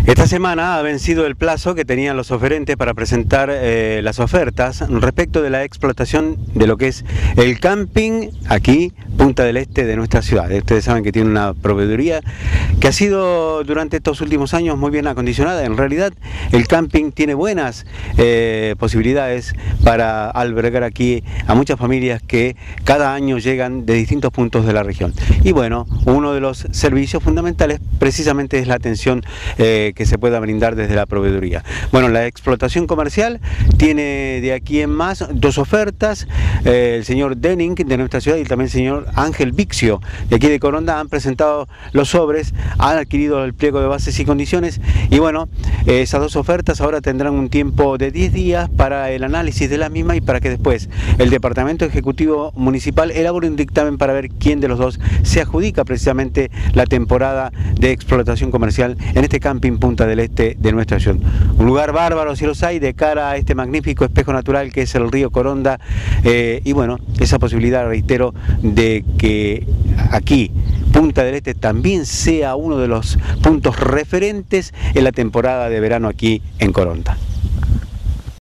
Esta semana ha vencido el plazo que tenían los oferentes para presentar las ofertas respecto de la explotación de lo que es el camping aquí, Punta del Este de nuestra ciudad. Ustedes saben que tiene una proveeduría que ha sido durante estos últimos años muy bien acondicionada. En realidad el camping tiene buenas posibilidades para albergar aquí a muchas familias que cada año llegan de distintos puntos de la región. Y bueno, uno de los servicios fundamentales precisamente es la atención que se pueda brindar desde la proveeduría. Bueno, la explotación comercial tiene de aquí en más dos ofertas. El señor Denning de nuestra ciudad y también el señor Ángel Vixio de aquí de Coronda han presentado los sobres, han adquirido el pliego de bases y condiciones y bueno, esas dos ofertas ahora tendrán un tiempo de 10 días para el análisis de la misma y para que después el Departamento Ejecutivo Municipal elabore un dictamen para ver quién de los dos se adjudica precisamente la temporada de explotación comercial en este camping Punta del Este de nuestra ciudad. Un lugar bárbaro, si los hay, de cara a este magnífico espejo natural que es el río Coronda y bueno, esa posibilidad, reitero, de que aquí Punta del Este también sea uno de los puntos referentes en la temporada de verano aquí en Coronda.